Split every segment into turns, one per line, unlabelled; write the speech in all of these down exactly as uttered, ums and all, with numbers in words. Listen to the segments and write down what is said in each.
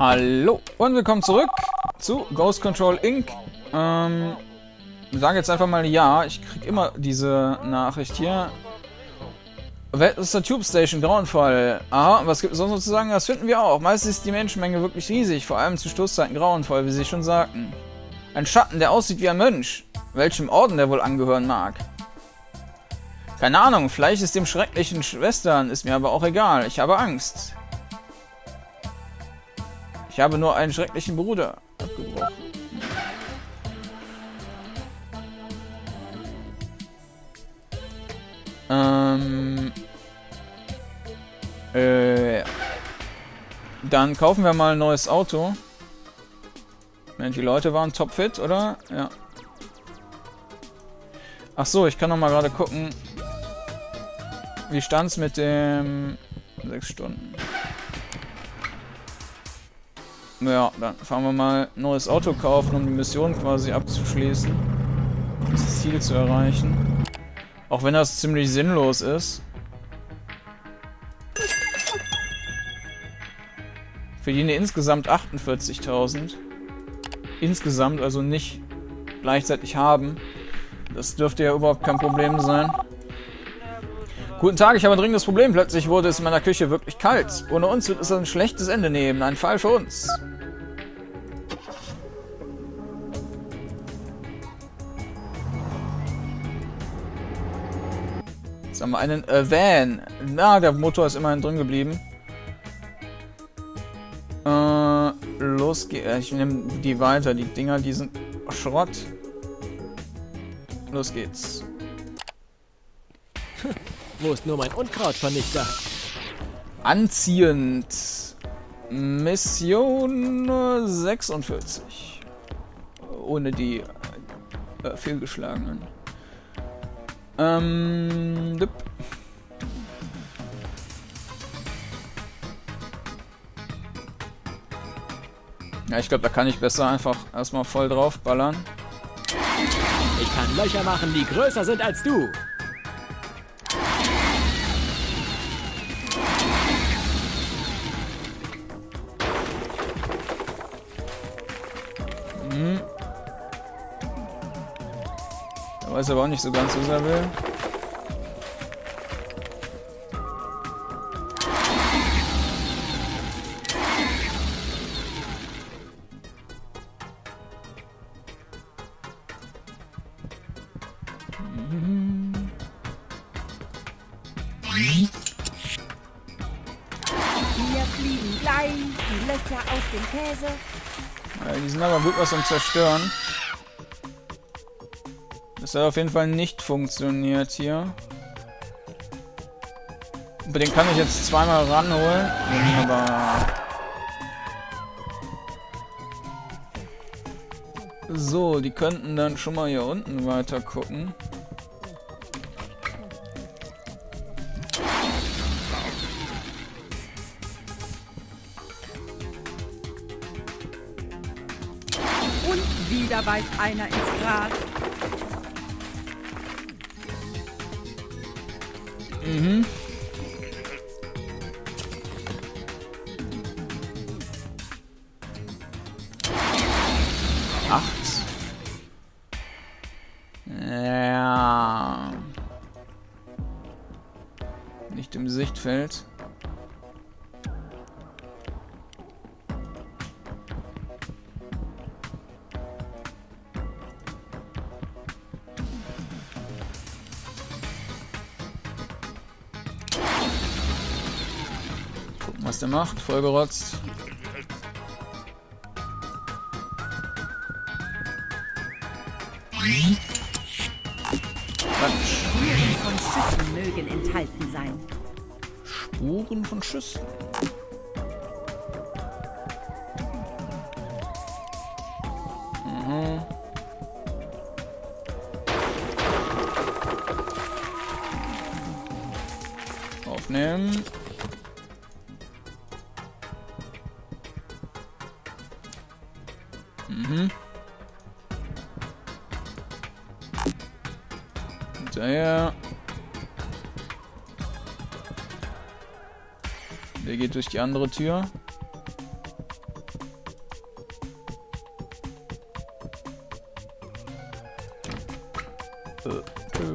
Hallo und willkommen zurück zu Ghost Control Incorporated. Ähm, ich sage jetzt einfach mal ja, ich krieg immer diese Nachricht hier. Welt ist der Tube Station, grauenvoll. Aha, was gibt es sonst noch zu sagen? Das finden wir auch. Meistens ist die Menschenmenge wirklich riesig, vor allem zu Stoßzeiten grauenvoll, wie Sie schon sagten. Ein Schatten, der aussieht wie ein Mönch. Welchem Orden der wohl angehören mag. Keine Ahnung, vielleicht ist dem schrecklichen Schwestern, ist mir aber auch egal. Ich habe Angst. Ich habe nur einen schrecklichen Bruder abgebrochen. Ähm. Äh. Dann kaufen wir mal ein neues Auto. Mensch, die Leute waren topfit, oder? Ja. Ach so, ich kann noch mal gerade gucken. Wie stand's mit dem sechs Stunden? Ja, dann fahren wir mal ein neues Auto kaufen, um die Mission quasi abzuschließen. Das Ziel zu erreichen. Auch wenn das ziemlich sinnlos ist. Verdiene insgesamt achtundvierzigtausend. Insgesamt, also nicht gleichzeitig haben. Das dürfte ja überhaupt kein Problem sein. Guten Tag, ich habe ein dringendes Problem. Plötzlich wurde es in meiner Küche wirklich kalt. Ohne uns wird es ein schlechtes Ende nehmen. Ein Fall für uns. Jetzt haben wir einen äh, Van. Na, der Motor ist immerhin drin geblieben. Äh, los geht's. Ich nehme die weiter. Die Dinger, die sind Schrott. Los geht's.
Wo ist nur mein Unkrautvernichter?
Anziehend. Mission sechsundvierzig. Ohne die äh, fehlgeschlagenen. Ähm. Dip. Ja, ich glaube, da kann ich besser einfach erstmal voll drauf ballern.
Ich kann Löcher machen, die größer sind als du.
Hm. Er weiß aber auch nicht so ganz, was er will.
Wir fliegen gleich die Löcher aus dem Käse.
Ja, die sind aber gut was zum Zerstören. Das hat auf jeden Fall nicht funktioniert hier. Über den kann ich jetzt zweimal ranholen. Wunderbar. So, die könnten dann schon mal hier unten weiter gucken.
Und wieder beißt einer ins Gras.
Mhm. Acht. Ja. Nicht im Sichtfeld. Gucken, was der macht. Vollgerotzt.
Spuren von Schüssen mögen enthalten sein.
Spuren von Schüssen. Mhm. Aufnehmen. Mhm. Hinterher. Der geht durch die andere Tür. Äh, äh.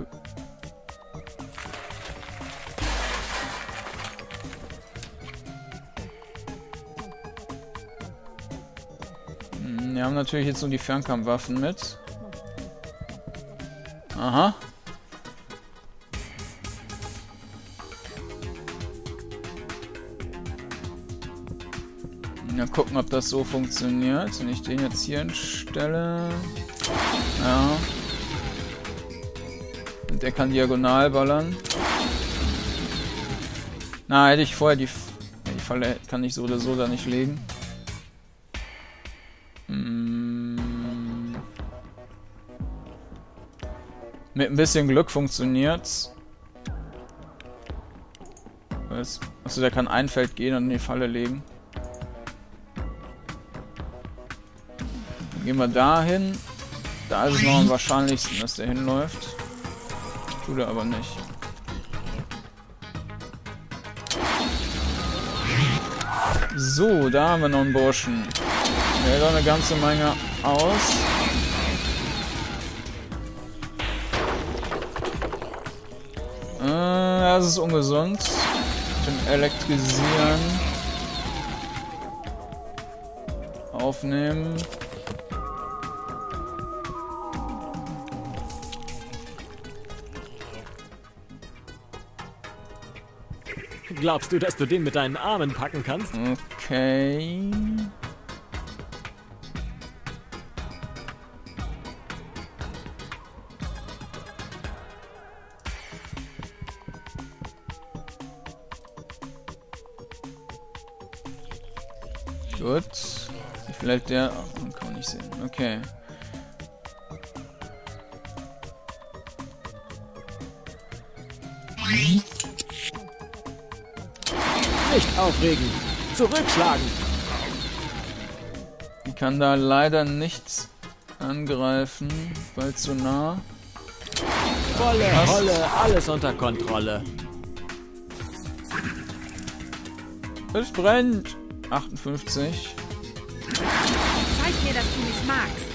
Wir haben natürlich jetzt nur die Fernkampfwaffen mit. Aha. Ja, gucken, ob das so funktioniert. Wenn ich den jetzt hier hinstelle. Ja. Und der kann diagonal ballern. Na, hätte ich vorher die, die Falle kann ich so oder so da nicht legen. Mit ein bisschen Glück funktioniert's. Was? Achso, der kann ein Feld gehen und in die Falle legen. Dann gehen wir da hin. Da ist es noch am wahrscheinlichsten, dass der hinläuft. Tut er aber nicht. So, da haben wir noch einen Burschen. Der hält auch eine ganze Menge aus. Das ist ungesund. Mit dem Elektrisieren. Aufnehmen.
Glaubst du, dass du den mit deinen Armen packen kannst?
Okay. Gut. Vielleicht der... Oh, kann man nicht sehen. Okay.
Nicht aufregen. Zurückschlagen.
Ich kann da leider nichts angreifen, weil zu nah.
Volle
Was?
Holle, alles unter Kontrolle.
Es brennt. achtundfünfzig.
Zeig mir, dass du mich magst.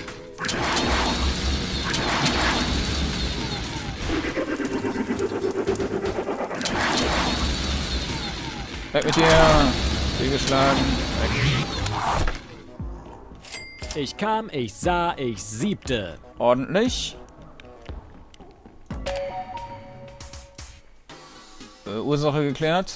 Weg mit dir! Fehlgeschlagen. Weg.
Ich kam, ich sah, ich siebte.
Ordentlich. Äh, Ursache geklärt.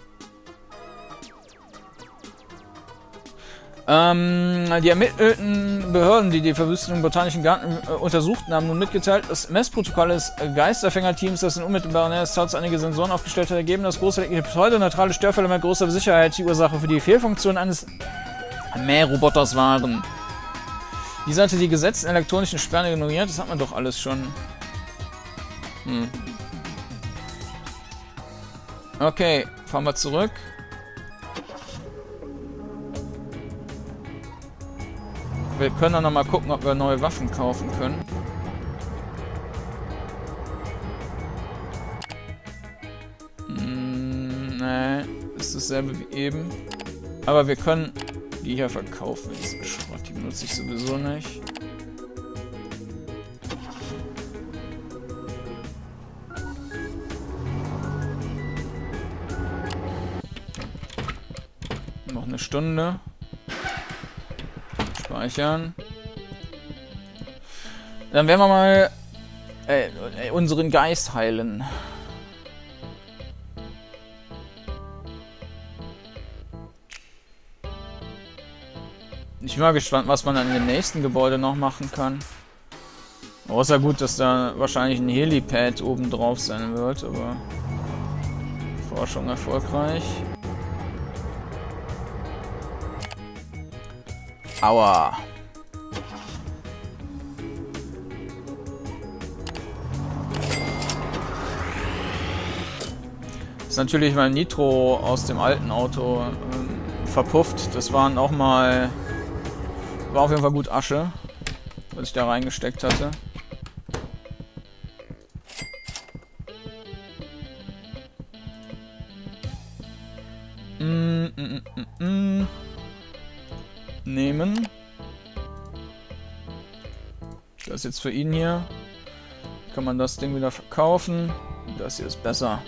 Ähm, die ermittelten Behörden, die die Verwüstung im Botanischen Garten äh, untersuchten, haben nun mitgeteilt, das Messprotokoll des Geisterfängerteams, das in unmittelbarer Nähe des Tauts einige Sensoren aufgestellt hat, ergeben, dass große pseudoneutrale Störfälle mit großer Sicherheit die Ursache für die Fehlfunktion eines Mähroboters waren. Diese hatte die gesetzten elektronischen Sperren ignoriert, das hat man doch alles schon. Hm. Okay, fahren wir zurück. Wir können dann noch mal gucken, ob wir neue Waffen kaufen können. Hm, nee, ist dasselbe wie eben. Aber wir können die hier verkaufen. Diese Schrott, die benutze ich sowieso nicht. Noch eine Stunde. Speichern. Dann werden wir mal äh, unseren Geist heilen. Ich bin mal gespannt, was man dann in dem nächsten Gebäude noch machen kann. Außer gut, dass da wahrscheinlich ein Helipad oben drauf sein wird, aber Forschung erfolgreich. Aua. Das ist natürlich mein Nitro aus dem alten Auto ähm, verpufft. Das waren auch mal... War auf jeden Fall gut Asche, was ich da reingesteckt hatte. Mm, mm, mm, mm. Nehmen. Das ist jetzt für ihn hier. kann man das Ding wieder verkaufen. Das hier ist besser.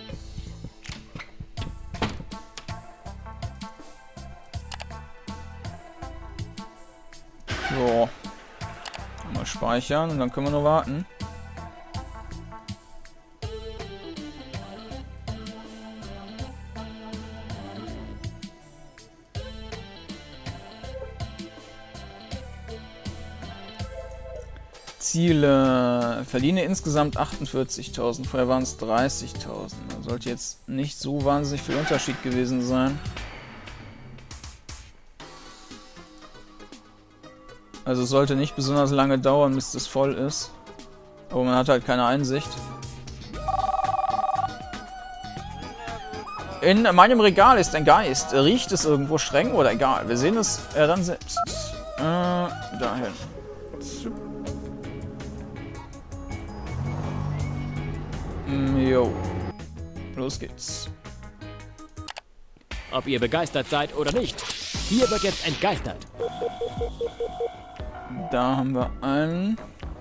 So. Mal speichern und dann können wir nur warten. Ziele. Verdiene insgesamt achtundvierzigtausend. Vorher waren es dreißigtausend. Da sollte jetzt nicht so wahnsinnig viel Unterschied gewesen sein. Also es sollte nicht besonders lange dauern, bis das voll ist. Aber man hat halt keine Einsicht. In meinem Regal ist ein Geist. Riecht es irgendwo streng oder egal? Wir sehen es äh, dann selbst. Äh, dahin. Jo. Los geht's.
Ob ihr begeistert seid oder nicht, hier wird jetzt entgeistert.
Da haben wir einen.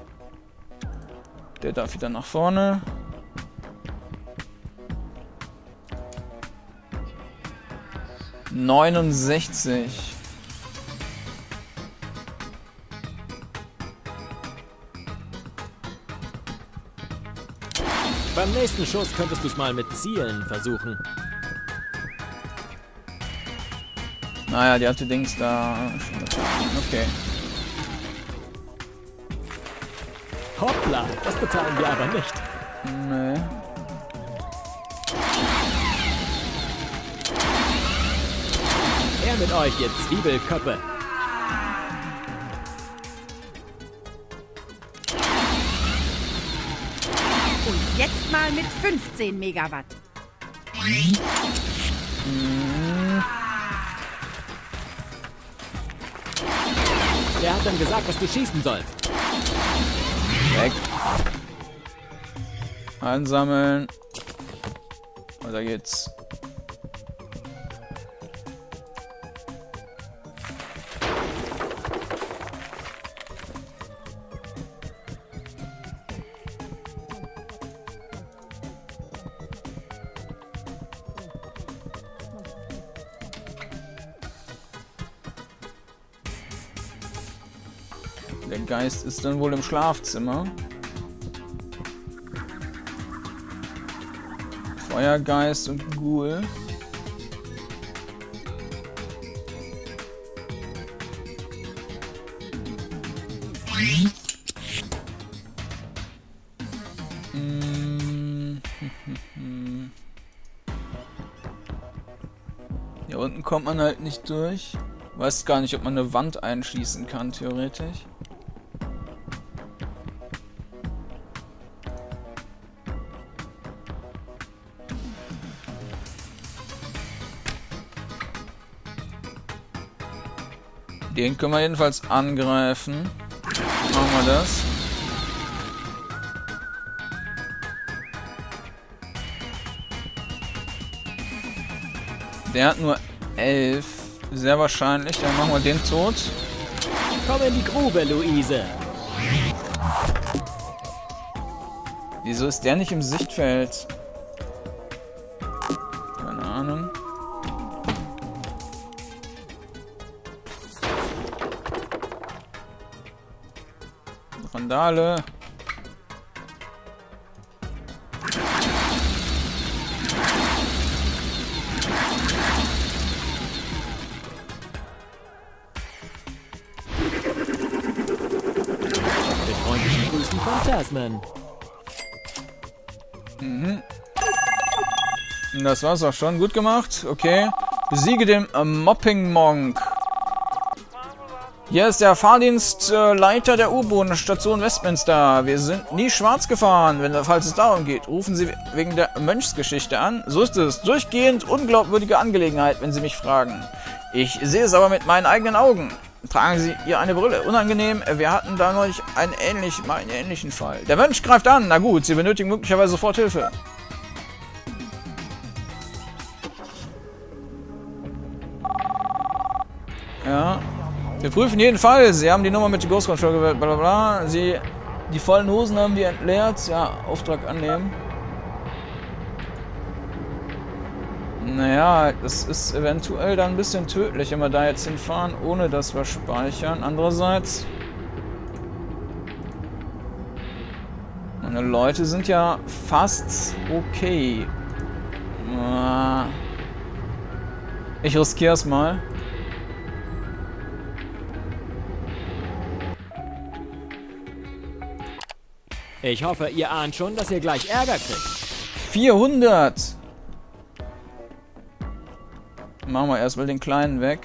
Der darf wieder nach vorne. neunundsechzig.
Beim nächsten Schuss könntest du es mal mit Zielen versuchen.
Naja, die hatte Dings da. Okay.
Hoppla, das bezahlen wir aber nicht.
Nee.
Her mit euch, ihr Zwiebelköppe.
Und jetzt mal mit fünfzehn Megawatt.
Hm.
Wer hat denn gesagt, dass du schießen sollst?
Weg. Einsammeln. Weiter geht's. Der Geist ist dann wohl im Schlafzimmer. Feuergeist und Ghoul. Mm. Hier unten kommt man halt nicht durch. Weiß gar nicht, ob man eine Wand einschießen kann, theoretisch. Den können wir jedenfalls angreifen. Machen wir das. Der hat nur elf. Sehr wahrscheinlich. Dann machen wir den tot.
Komm in die Grube, Luise.
Wieso ist der nicht im Sichtfeld? Keine Ahnung. Randale.
Mit freundlichen Grüßen von Tasman.
Mhm. Das war's auch schon. Gut gemacht. Okay. Besiege den äh, Mopping Monk. Hier ist der Fahrdienstleiter der U-Boot-Station Westminster. Wir sind nie schwarz gefahren, wenn, falls es darum geht. Rufen Sie wegen der Mönchsgeschichte an. So ist es. Durchgehend unglaubwürdige Angelegenheit, wenn Sie mich fragen. Ich sehe es aber mit meinen eigenen Augen. Tragen Sie hier eine Brille. Unangenehm, wir hatten da neulich einen ähnlichen, mal einen ähnlichen Fall. Der Mönch greift an. Na gut, Sie benötigen möglicherweise sofort Hilfe. Ja. Wir prüfen jeden Fall. Sie haben die Nummer mit Ghost Control gewählt, bla bla bla. Sie Die vollen Hosen haben wir entleert. Ja, Auftrag annehmen. Naja, das ist eventuell dann ein bisschen tödlich, wenn wir da jetzt hinfahren, ohne dass wir speichern. Andererseits... Meine Leute sind ja fast okay. Ich riskiere es mal.
Ich hoffe, ihr ahnt schon, dass ihr gleich Ärger kriegt.
vierhundert! Machen wir erstmal den Kleinen weg.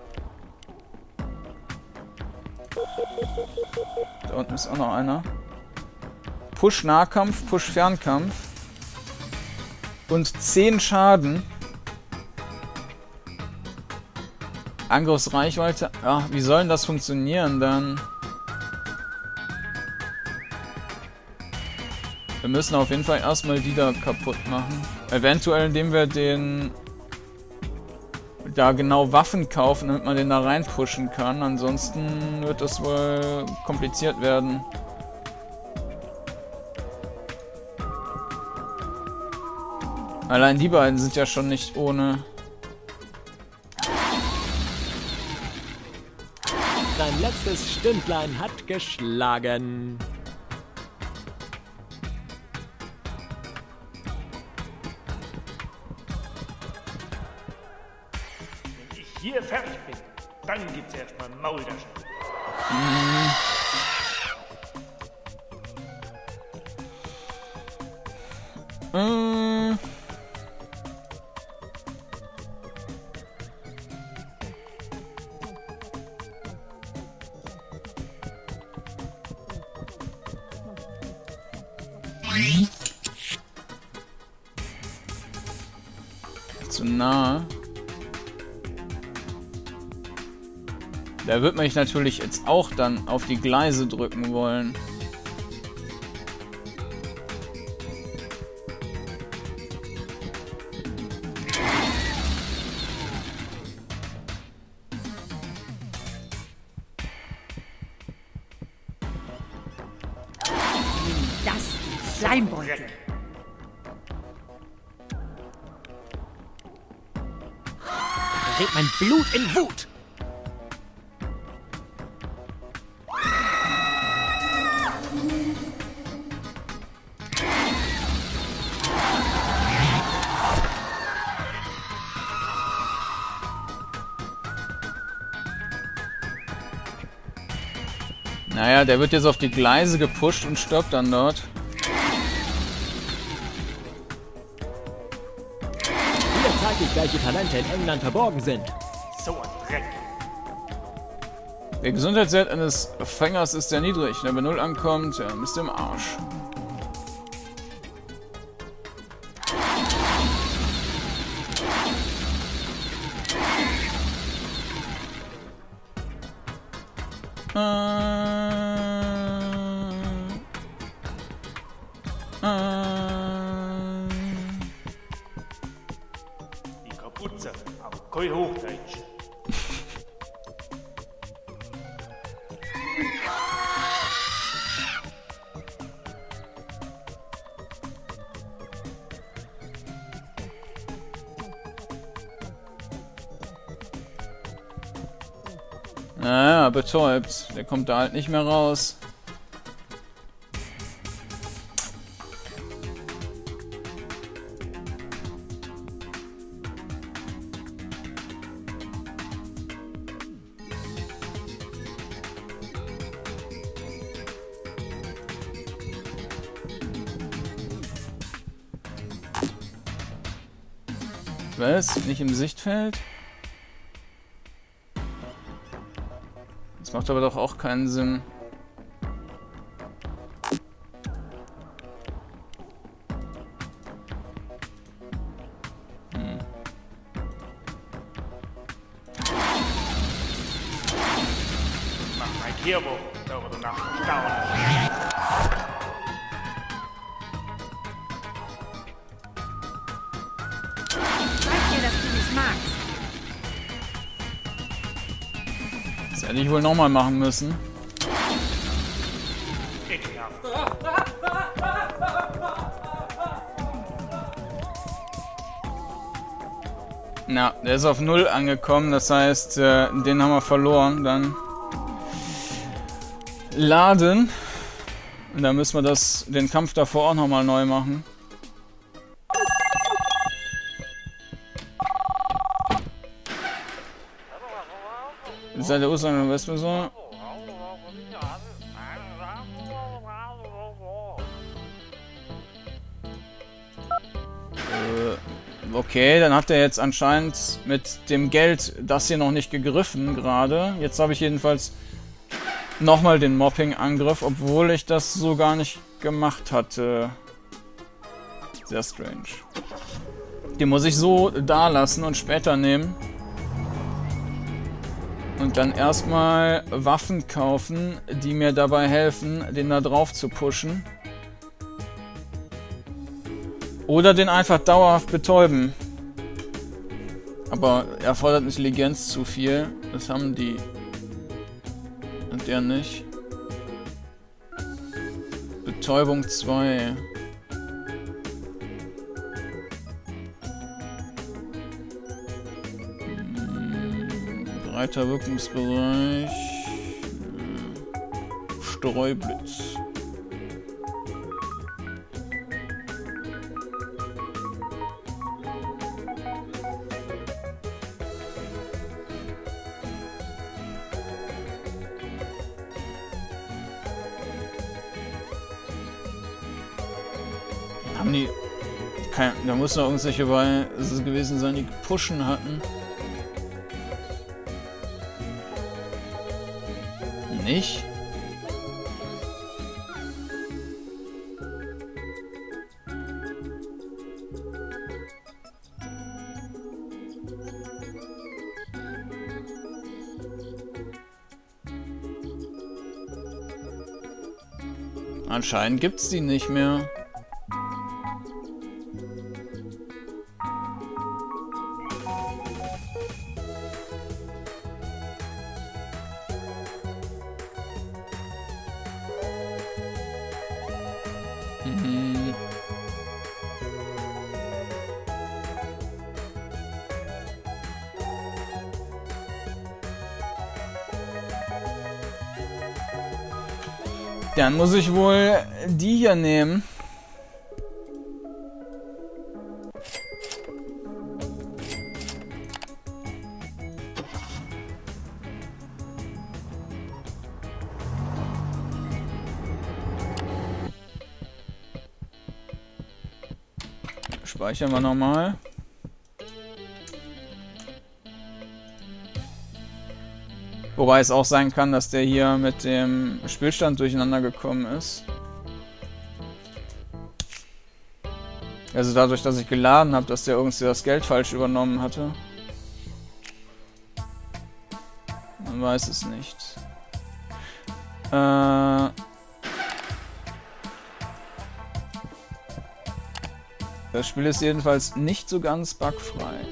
Da unten ist auch noch einer. Push Nahkampf, Push Fernkampf. Und zehn Schaden. Angriffsreichweite. Ach, wie soll denn das funktionieren dann? Wir müssen auf jeden Fall erstmal die da kaputt machen. Eventuell indem wir den... da genau Waffen kaufen, damit man den da reinpushen kann. Ansonsten wird das wohl kompliziert werden. Allein die beiden sind ja schon nicht ohne.
Dein letztes Stündlein hat geschlagen.
Wenn ich hier fertig bin, dann gibt's erstmal Maultaschen.
Hm. Zu nah. Da wird mich natürlich jetzt auch dann auf die Gleise drücken wollen.
Das Schleimbeutel.
Gerät mein Blut in Wut.
Naja, der wird jetzt auf die Gleise gepusht und stirbt dann dort.
Hier zeige ich, welche Talente in England verborgen sind.
So ein Dreck.
Der Gesundheitswert eines Fängers ist sehr niedrig. Wenn er bei null ankommt, ja, ist er im Arsch. Äh, äh.
Die Kapuze, aber kein Hochdeutsch.
Naja, betäubt. Der kommt da halt nicht mehr raus. Was? Nicht im Sichtfeld? Das macht aber doch auch keinen Sinn. Hm.
Mach mein Kirbo, darüber nach staunen.
Zeig dir, dass du mich magst.
Das hätte ich wohl nochmal machen müssen.
Ekelhaft.
Na, der ist auf null angekommen, das heißt, äh, den haben wir verloren. Dann laden. Und dann müssen wir das, den Kampf davor auch nochmal neu machen. Seit der Ursache der Westperson. Okay, dann hat er jetzt anscheinend mit dem Geld das hier noch nicht gegriffen gerade. Jetzt habe ich jedenfalls nochmal den Mopping-Angriff, obwohl ich das so gar nicht gemacht hatte. Sehr strange. Den muss ich so da lassen und später nehmen. Und dann erstmal Waffen kaufen, die mir dabei helfen, den da drauf zu pushen. Oder den einfach dauerhaft betäuben. Aber er fordert Intelligenz zu viel. Das haben die. Und der nicht. Betäubung zwei. Hm, breiter Wirkungsbereich. Streublitz. Haben die... Kein, da muss noch irgendwelche bei es gewesen sein, die pushen hatten. Nicht? Anscheinend gibt's die nicht mehr. Mhm. Dann muss ich wohl die hier nehmen. Speichern wir nochmal. Wobei es auch sein kann, dass der hier mit dem Spielstand durcheinander gekommen ist. Also dadurch, dass ich geladen habe, dass der irgendwie das Geld falsch übernommen hatte. Man weiß es nicht. Äh... Das Spiel ist jedenfalls nicht so ganz bugfrei.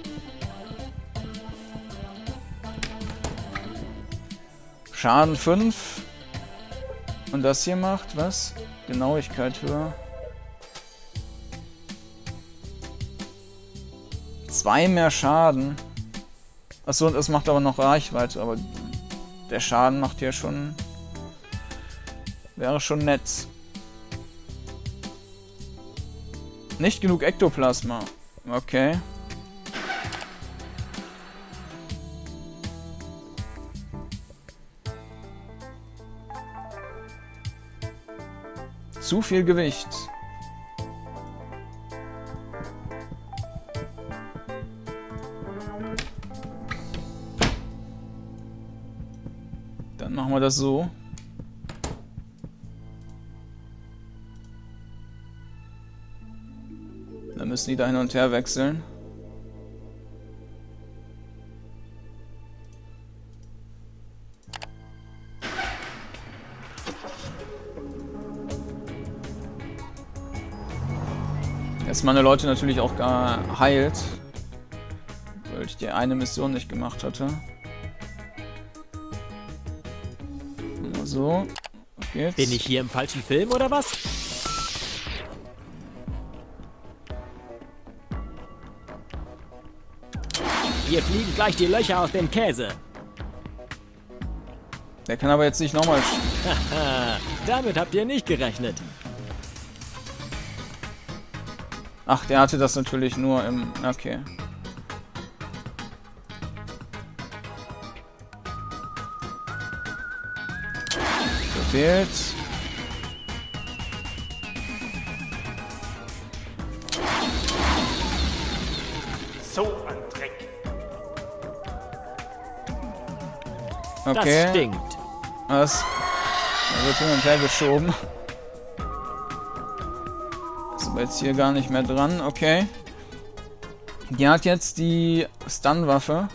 Schaden fünf. Und das hier macht was? Genauigkeit höher. Zwei mehr Schaden. Achso, und es macht aber noch Reichweite, aber der Schaden macht ja schon... Wäre schon nett. Nicht genug Ektoplasma. Okay. Zu viel Gewicht. Dann machen wir das so. Dann müssen die da hin und her wechseln. Jetzt meine Leute natürlich auch gar heilt, weil ich die eine Mission nicht gemacht hatte. Mal so. Auf geht's.
Bin ich hier im falschen Film oder was? Hier fliegen gleich die Löcher aus dem Käse.
Der kann aber jetzt nicht nochmal...
Haha, damit habt ihr nicht gerechnet.
Ach, der hatte das natürlich nur im... Okay. Fehlt.
So ein Dreck.
Okay.
Das stinkt.
Was? Da wird hin und her geschoben. Ist aber jetzt hier gar nicht mehr dran. Okay. Die hat jetzt die Stun-Waffe.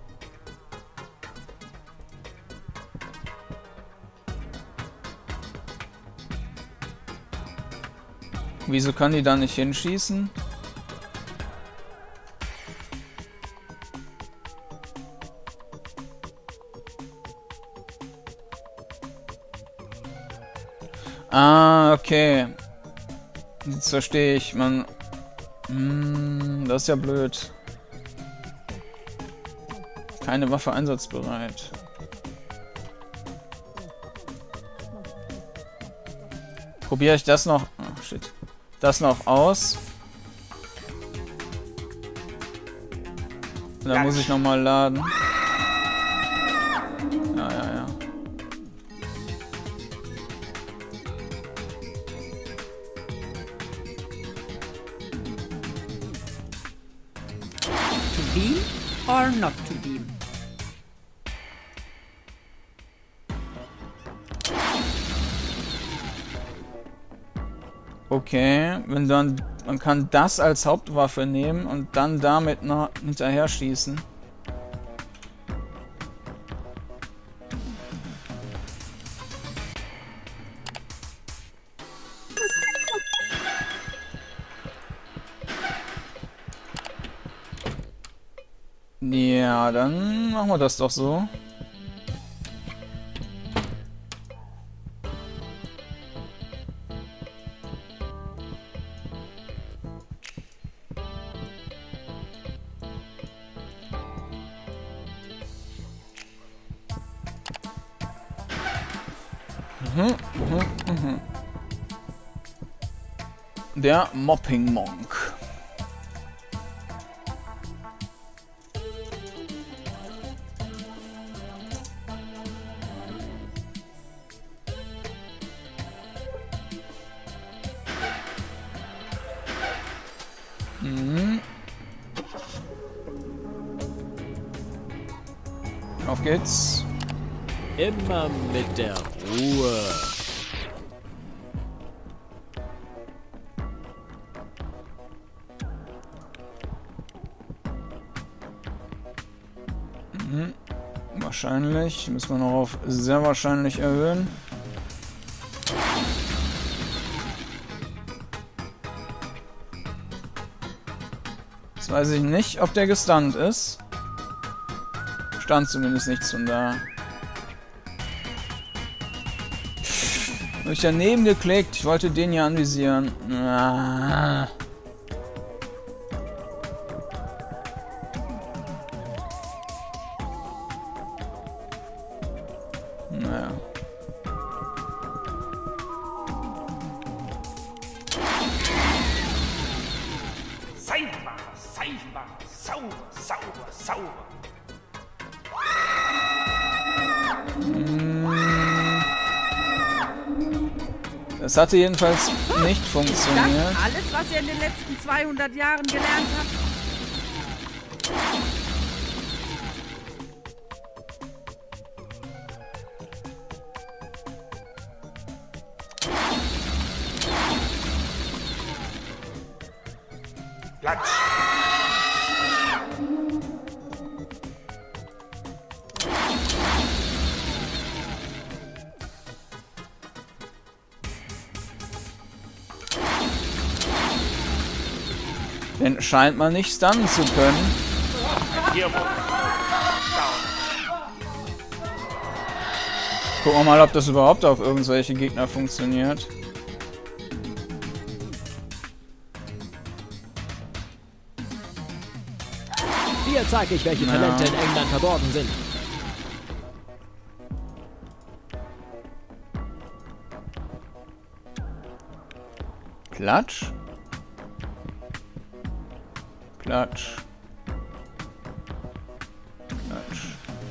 Wieso kann die da nicht hinschießen? Ah, okay. Jetzt verstehe ich. Man... Hm, das ist ja blöd. Keine Waffe einsatzbereit. Probiere ich das noch... Oh, shit. Das noch aus. Und dann muss ich nochmal laden. Ja, ja, ja.
To beam or not to beam?
Okay, wenn dann man kann das als Hauptwaffe nehmen und dann damit noch hinterher schießen. Ja, dann machen wir das doch so. Mhm, mhm, mhm. Der Mopping Monk. Mhm. Auf geht's.
Immer mit der Ruhe.
Mhm. Wahrscheinlich. Müssen wir noch auf sehr wahrscheinlich erhöhen. Jetzt weiß ich nicht, ob der gestunt ist. Stand zumindest nichts von da. Habe ich daneben geklickt. Ich wollte den hier anvisieren. Ah. Naja.
Seifenmacher, Seifenmacher, sauber, sauber, sauber.
Das hatte jedenfalls nicht funktioniert.
Das alles, was ihr in den letzten zweihundert Jahren gelernt habt?
Platsch.
Den scheint man nicht stunnen zu können.
Hier, wo?
Gucken wir mal, ob das überhaupt auf irgendwelche Gegner funktioniert.
Hier zeige ich, welche
Ja.
Talente in England verborgen sind.
Klatsch. Klatsch. Klatsch.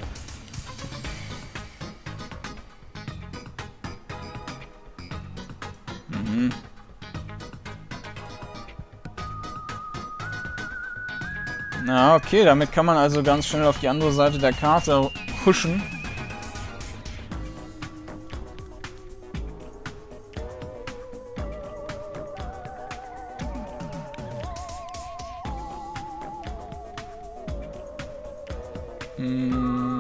Mhm. Na, okay, damit kann man also ganz schnell auf die andere Seite der Karte huschen. Hm.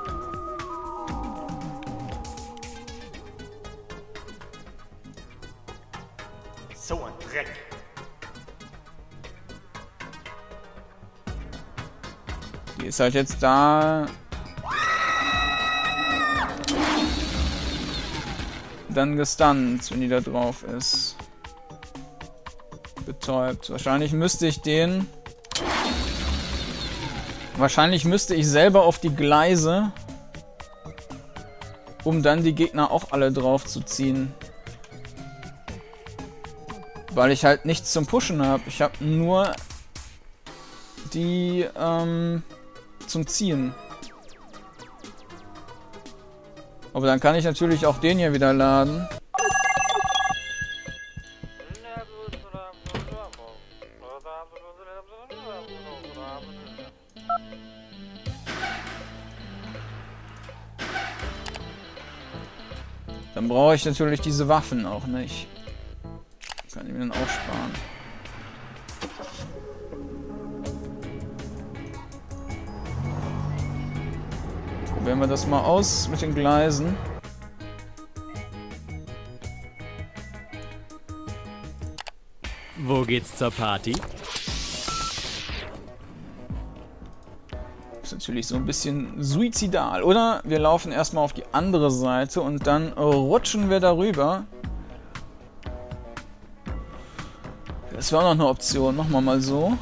So ein Dreck.
Die ist halt jetzt da. Dann gestunt, wenn die da drauf ist. Betäubt. Wahrscheinlich müsste ich den... Wahrscheinlich müsste ich selber auf die Gleise, um dann die Gegner auch alle drauf zu ziehen. Weil ich halt nichts zum Pushen habe. Ich habe nur die ähm, zum Ziehen. Aber dann kann ich natürlich auch den hier wieder laden. Dann brauche ich natürlich diese Waffen auch nicht. Kann ich mir dann auch sparen. Probieren wir das mal aus mit den Gleisen.
Wo geht's zur Party?
Ist natürlich so ein bisschen suizidal. Oder wir laufen erstmal auf die andere Seite und dann rutschen wir darüber. Das wäre auch noch eine Option. Machen wir mal so.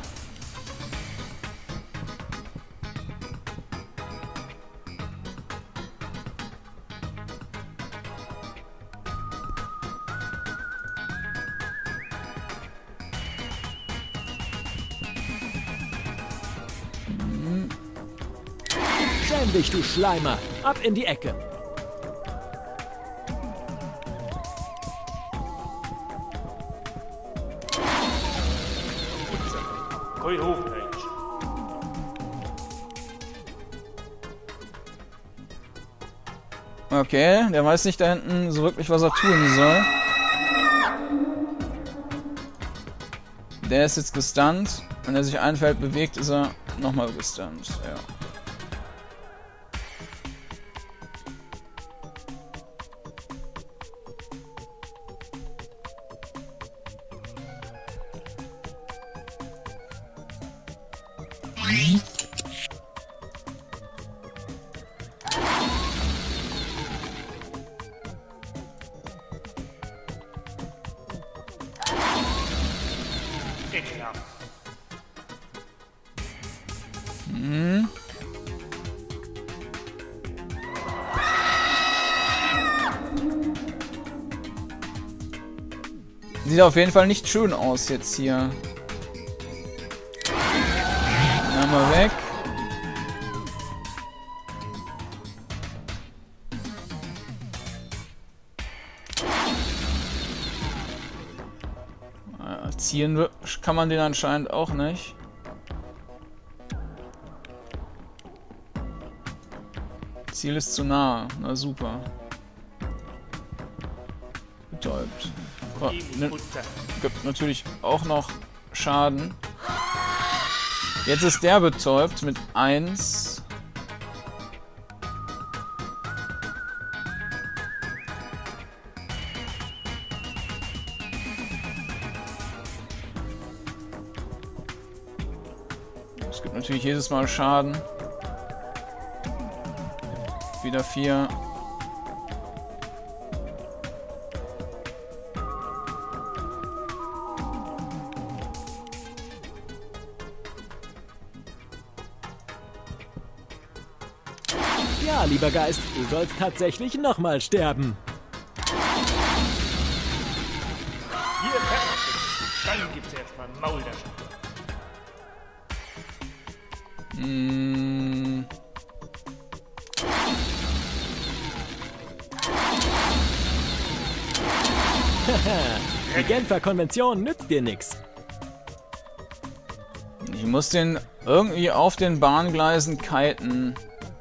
Schäm dich, du Schleimer! Ab in die Ecke!
Gooi hoog, Mensch.
Okay, der weiß nicht da hinten so wirklich, was er tun soll. Der ist jetzt gestunt. Wenn er sich ein Feld bewegt, ist er nochmal gestunt. Ja.
Ekelhaft.
Mhm. Sieht auf jeden Fall nicht schön aus jetzt hier. Einmal weg. Äh, ziehen kann man den anscheinend auch nicht. Ziel ist zu nah. Na super. Betäubt. Oh, ne, gibt natürlich auch noch Schaden. Jetzt ist der betäubt mit eins. Es gibt natürlich jedes Mal Schaden. Wieder vier.
lieber Geist, du sollst tatsächlich nochmal sterben.
Hier fertig. Dann gibt's erstmal Maultaschen.
Mm.
Die Genfer Konvention nützt dir nichts.
Ich muss den irgendwie auf den Bahngleisen kiten.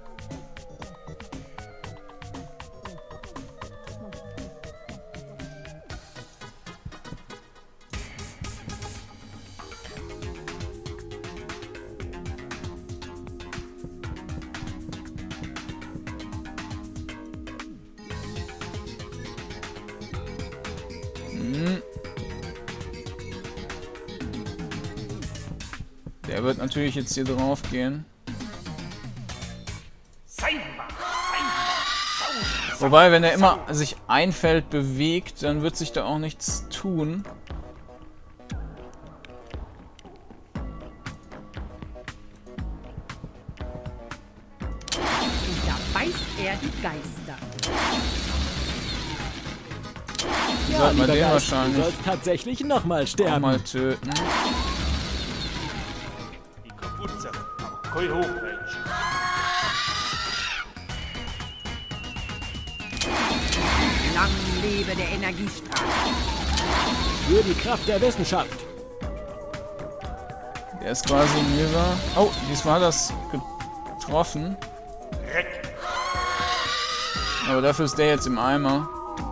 Hm. Der wird natürlich jetzt hier drauf gehen.
Seidenbach, Seidenbach, Sau,
Wobei, wenn er immer sich ein Feld bewegt, dann wird sich da auch nichts tun.
Und da beißt er die Geister.
Ja, sollten wir den
Geist,
wahrscheinlich
du sollst tatsächlich nochmal
auch
sterben.
mal töten.
die Kapuze, aber kein Hochrange.
Lang lebe der Energiestrahl.
Für die Kraft der Wissenschaft.
Der ist quasi hinüber. Oh, diesmal hat das getroffen.
Reck.
Aber dafür ist der jetzt im Eimer.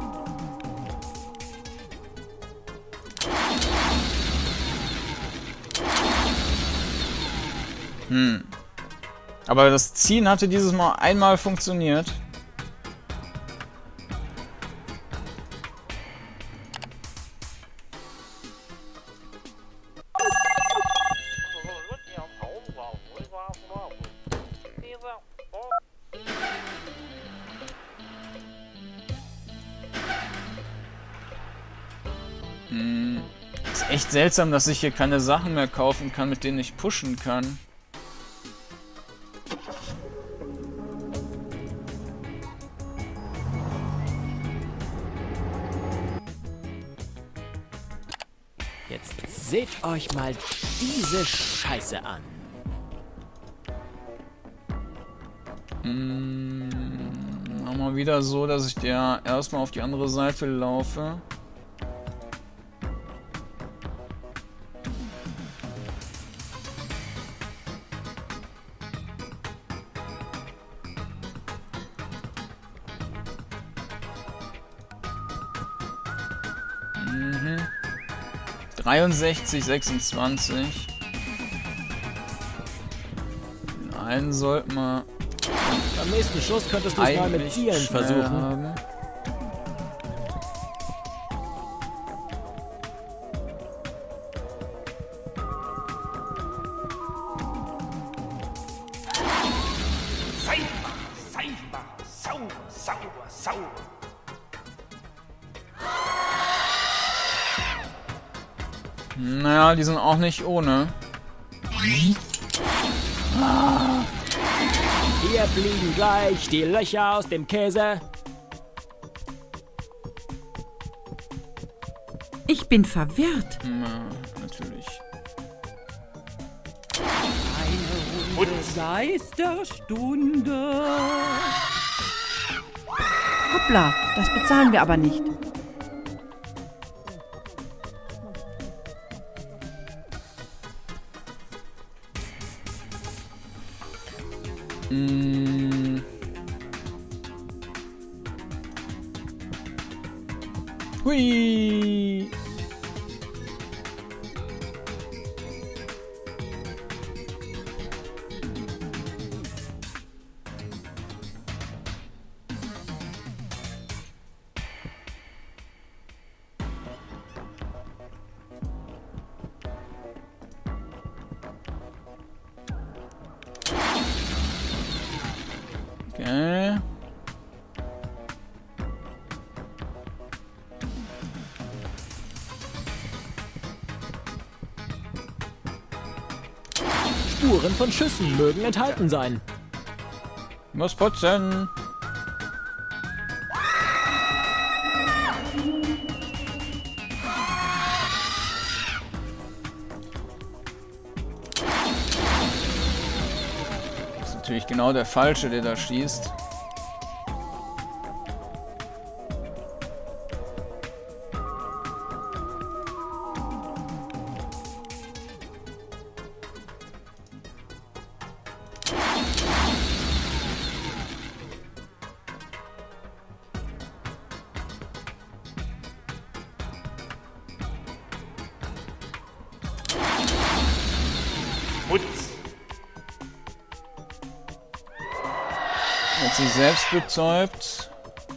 Hm. Aber das Ziehen hatte dieses Mal einmal funktioniert. Hm. Ist echt seltsam, dass ich hier keine Sachen mehr kaufen kann, mit denen ich pushen kann.
Jetzt seht euch mal diese Scheiße an.
Hm, nochmal wieder so, dass ich der erstmal auf die andere Seite laufe. Mhm. dreiundsechzig, sechsundzwanzig. Den einen sollten wir
Am nächsten Schuss könntest du es mal mit
eigentlich
Zielen
schnell
versuchen.
haben.
Seidenbach, Seidenbach, sauber, sauber, sauber.
Naja, die sind auch nicht ohne.
Hier fliegen gleich die Löcher aus dem Käse.
Ich bin verwirrt.
Na, natürlich.
Eine Runde Geisterstunde. Hoppla, das bezahlen wir aber nicht.
Mm. Hui. Okay.
Spuren von Schüssen mögen enthalten sein.
Ich muss putzen. Das ist natürlich genau der Falsche, der da schießt.
Putz.
Hat sich selbst betäubt.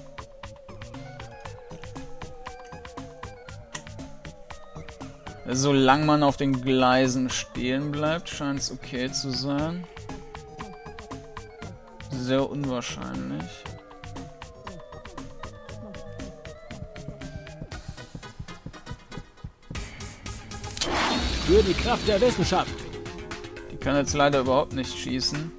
Solange man auf den Gleisen stehen bleibt, scheint es okay zu sein. Sehr unwahrscheinlich.
Für die Kraft der Wissenschaft.
Die kann jetzt leider überhaupt nicht schießen.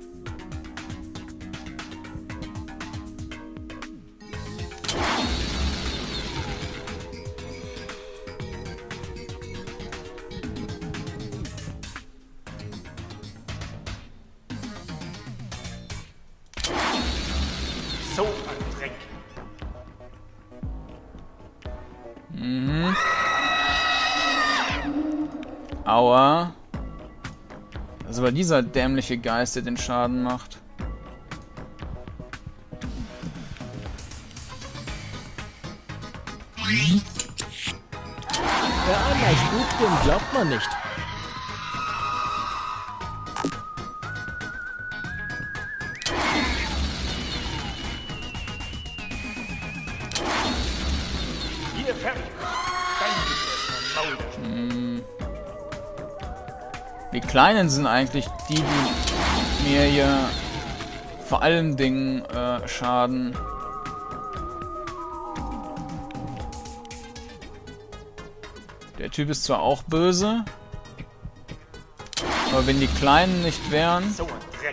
So ein Dreck.
Mhm. Aua. Das ist aber dieser dämliche Geist, der den Schaden macht.
Wer einmal spukt, dem glaubt man nicht.
Hier fertig. Dann gibt es ein Maul.
Hm. Die Kleinen sind eigentlich die, die mir hier vor allen Dingen äh, schaden. Der Typ ist zwar auch böse, aber wenn die Kleinen nicht wären...
So ein Dreck.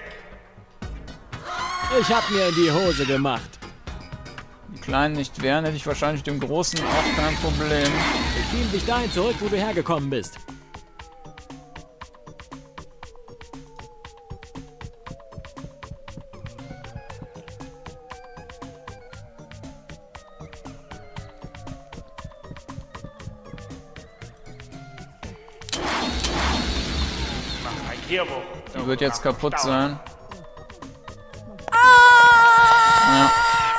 Ich hab mir in die Hose gemacht.
Die Kleinen nicht wären, hätte ich wahrscheinlich dem Großen auch kein Problem.
Ich beam dich dahin zurück, wo du hergekommen bist.
Mach ein Kehrbuch.
Die wird jetzt kaputt sein. Ja.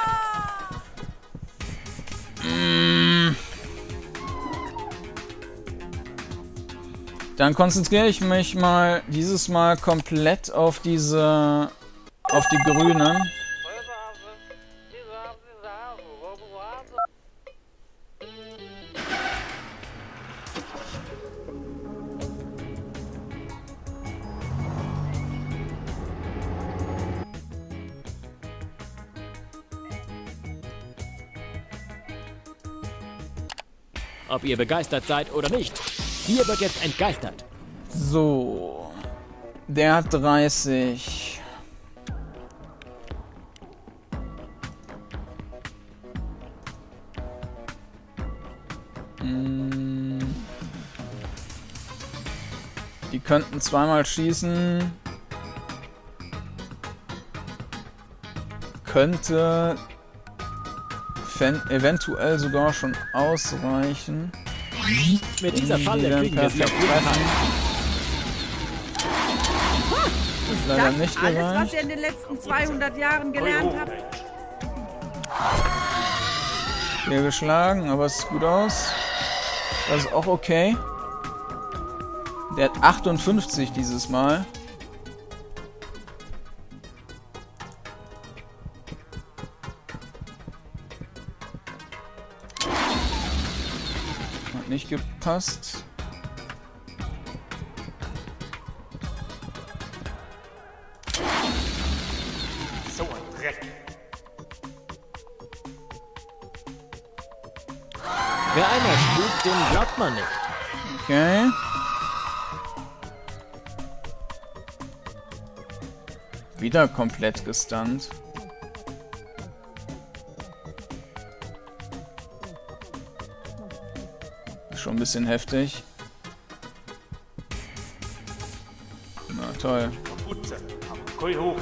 Mm. Dann konzentriere ich mich mal dieses Mal komplett auf diese, auf die Grünen.
Ob ihr begeistert seid oder nicht. Hier wird jetzt entgeistert.
So. Der hat dreißig. Hm. Die könnten zweimal schießen. Könnte eventuell sogar schon ausreichen.
Mit dieser
Die
Falle
werden
kriegen wir sie auf
perfekt
jeden Fall.
treffen.
Ist
Leider
das
nicht
alles,
gereicht.
was ihr in den letzten zweihundert Jahren gelernt habt?
Hier geschlagen, aber es sieht gut aus. Das ist auch okay. Der hat achtundfünfzig dieses Mal. Hat nicht gepasst.
So ein Dreck.
Wer einmal spukt, dem glaubt man nicht.
Okay. Wieder komplett gestunt. Schon ein bisschen heftig. Na toll.
Kapuze. Koi hoch.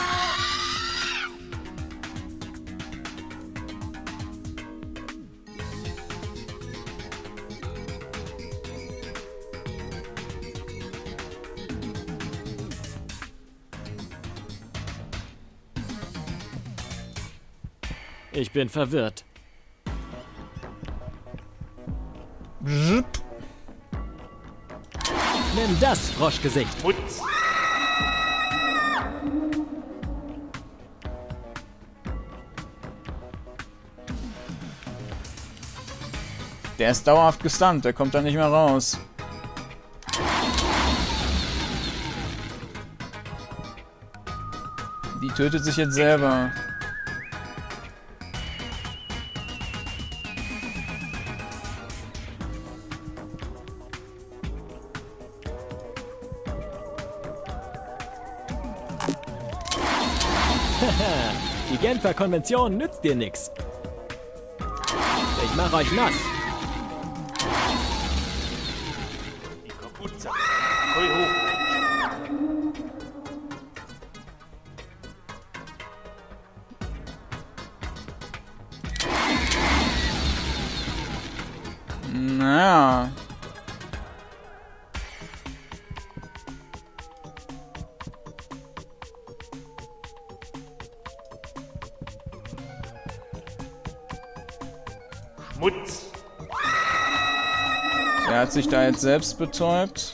Ich bin verwirrt.
Bzzp.
Nimm das, Froschgesicht.
Putz.
Der ist dauerhaft gestunt, der kommt da nicht mehr raus. Die tötet sich jetzt selber.
Die Genfer Konvention nützt dir nix. Ich mach euch nass.
Die Kapuze. Koi hoch.
Naja.
Schmutz.
Er hat sich da jetzt selbst betäubt.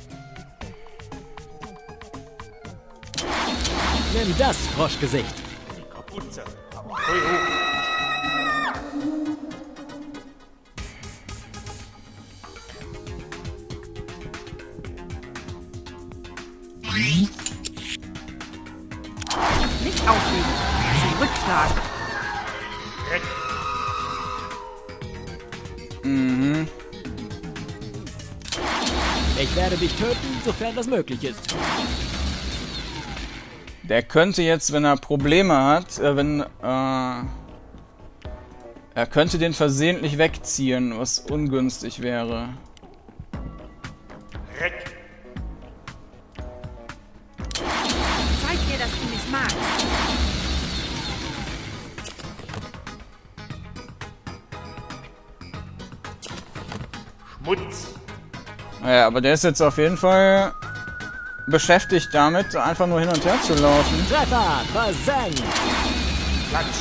Nimm das, Froschgesicht.
Die Kapuze. Koi hoch.
Nicht aufgeben. Zurückschlagen.
Dreck.
Mhm.
Ich werde dich töten, sofern das möglich ist.
Der könnte jetzt, wenn er Probleme hat, äh, wenn, äh, er könnte den versehentlich wegziehen, was ungünstig wäre.
Dreck.
Zeig dir, dass du mich magst.
Schmutz.
Naja, aber der ist jetzt auf jeden Fall beschäftigt damit, einfach nur hin und her zu laufen.
Treffer, versenkt.
Klatsch.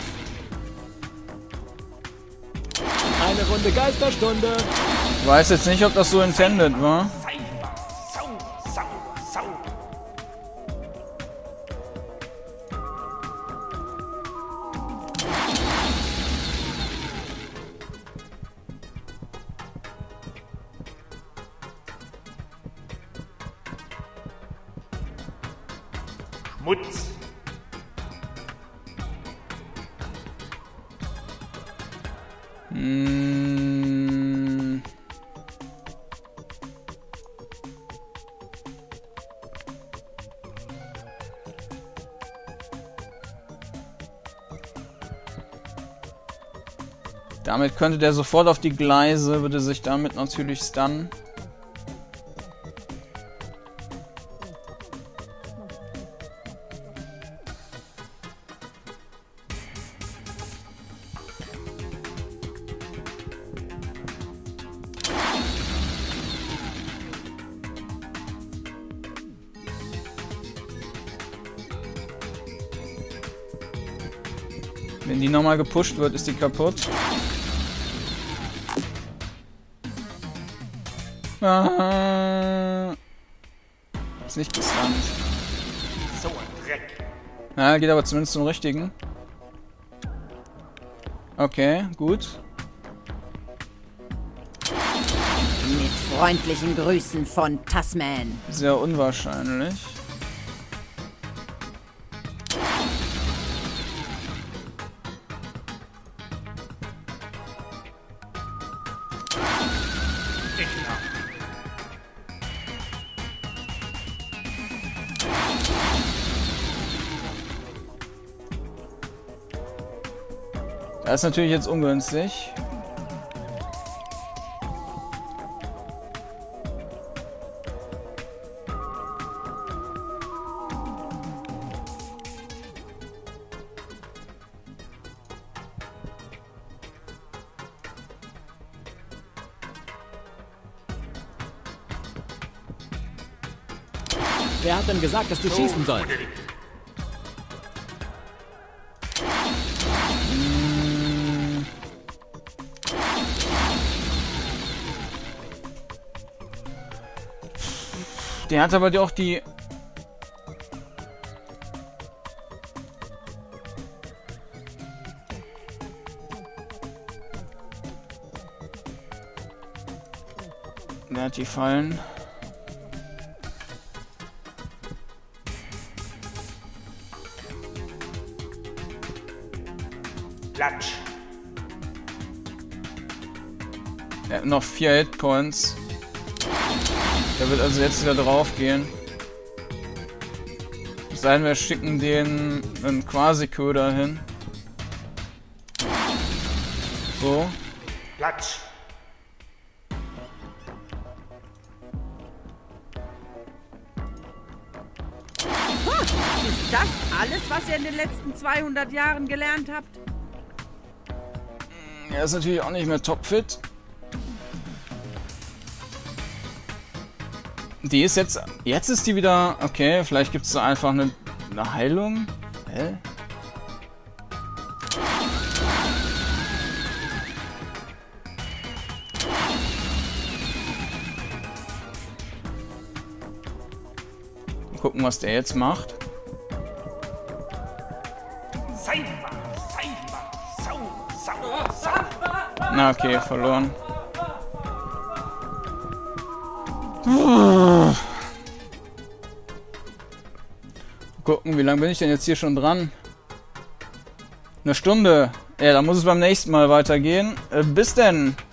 Eine Runde Geisterstunde.
Ich weiß jetzt nicht, ob das so intended war.
Seifer. Sau. Sau. Sau. Schmutz.
Mm. Damit könnte der sofort auf die Gleise, würde sich damit natürlich stunnen. Wenn die nochmal gepusht wird, ist die kaputt. Ah, ist nicht gestunt.
So ein Dreck.
Na, geht aber zumindest zum richtigen. Okay, gut.
Mit freundlichen Grüßen von Tasman.
Sehr unwahrscheinlich.
Ekelhaft.
Das ist natürlich jetzt ungünstig.
Wer hat denn gesagt, dass du schießen sollst?
Der hat aber auch die... Der hat die Fallen.
Platsch.
Er hat noch vier Hitpoints. Der wird also jetzt wieder drauf gehen. Es sei denn, wir schicken den einen Quasi-Köder hin. So.
Platsch.
Ist das alles, was ihr in den letzten zweihundert Jahren gelernt habt?
Er ist natürlich auch nicht mehr topfit. Die ist jetzt... Jetzt ist die wieder... Okay, vielleicht gibt es da einfach eine, eine Heilung. Hä? Mal gucken, was der jetzt macht.
Seidenbach, Seidenbach, Sau, Sau, Sau.
Na okay, verloren. Gucken, wie lange bin ich denn jetzt hier schon dran? Eine Stunde. Ja, dann muss es beim nächsten Mal weitergehen. Äh, bis denn.